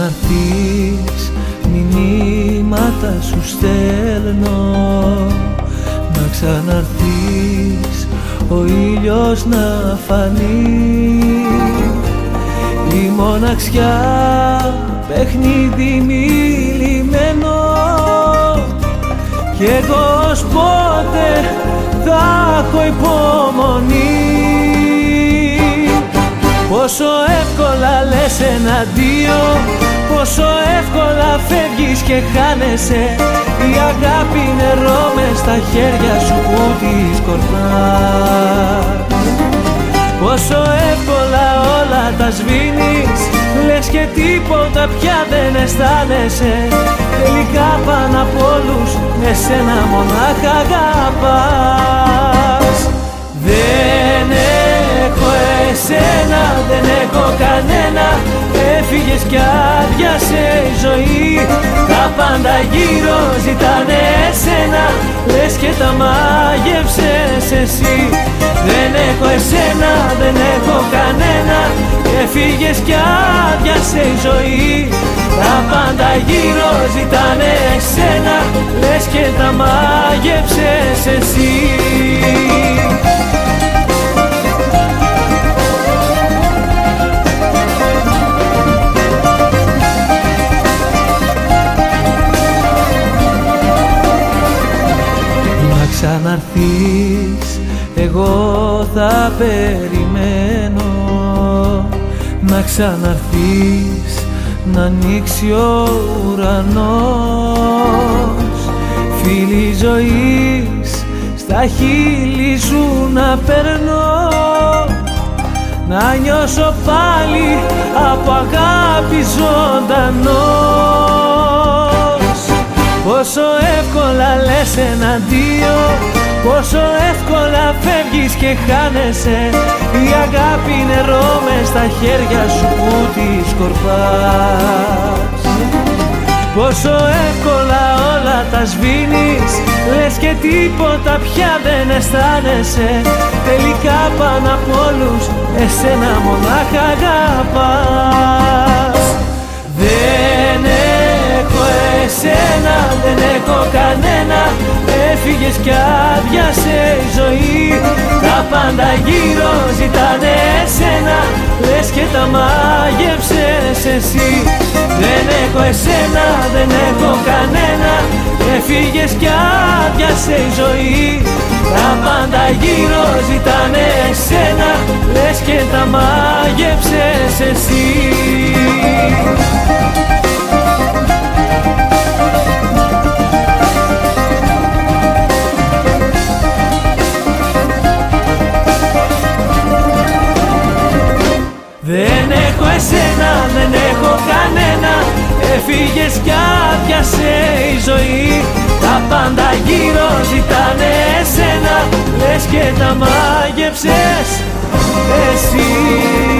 ξαναρθείς, μηνύματα σου στέλνω. Να ξαναρθείς, ο ήλιος να φανεί. Η μοναξιά παιχνίδι μιλημένο, κι εγώ ως πότε θα έχω υπομονή. Πόσο εύκολα λες ένα αντίο, πόσο εύκολα φεύγεις και χάνεσαι. Η αγάπη νερό μες στα χέρια σου που τη σκορπάς. Πόσο εύκολα όλα τα σβήνεις, λες και τίποτα πια δεν αισθάνεσαι. Τελικά πάνω απ' όλους εσένα μονάχα αγαπάς. Δεν έχω εσένα, δεν έχω κανένα. Έφυγες κι άδειασε η ζωή. Τα πάντα γύρω ζητάνε εσένα, λες και τα μάγεψες εσύ. Δεν έχω εσένα, δεν έχω κανένα. Έφυγες κι άδειασε η ζωή. Τα πάντα γύρω ζητάνε εσένα, λες και τα μάγεψες εσύ. Να ξαναρθείς, εγώ θα περιμένω. Να ξαναρθείς, να ανοίξει ο ουρανός. Φίλη ζωής, στα χείλη σου να περνώ. Να νιώσω πάλι από αγάπη ζωντανός. Πόσο εύκολα λες ένα αντίο, πόσο εύκολα φεύγεις και χάνεσαι. Η αγάπη νερό μες στα χέρια σου που τη σκορπάς. Πόσο εύκολα όλα τα σβήνεις, λες και τίποτα πια δεν αισθάνεσαι. Τελικά πάνω απ' όλους εσένα μονάχα αγαπάς. Δεν έχω εσένα, δεν έχω κανένα. Έφυγες κι άδειασε η ζωή. Τα πάντα γύρω ζητάνε εσένα, λες και τα μάγεψες εσύ. Δεν έχω εσένα, δεν έχω κανένα. Έφυγες κι άδειασε η ζωή. Τα πάντα γύρω ζητάνε εσένα, λες και τα μάγεψες εσύ. Δεν έχω εσένα, δεν έχω κανένα. Έφυγες κι άδειασε η ζωή. Τα πάντα γύρω ζητάνε εσένα, λες και τα μάγεψες εσύ.